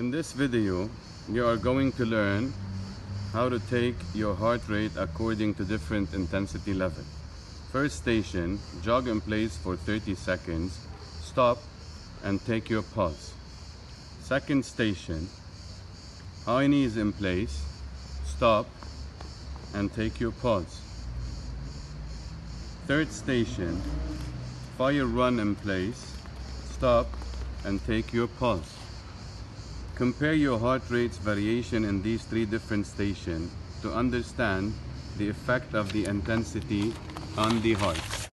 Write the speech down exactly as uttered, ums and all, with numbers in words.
In this video, you are going to learn how to take your heart rate according to different intensity level. First station, jog in place for thirty seconds, stop and take your pulse. Second station, high knees in place, stop and take your pulse. Third station, fire run in place, stop and take your pulse. Compare your heart rate's variation in these three different stations to understand the effect of the intensity on the heart.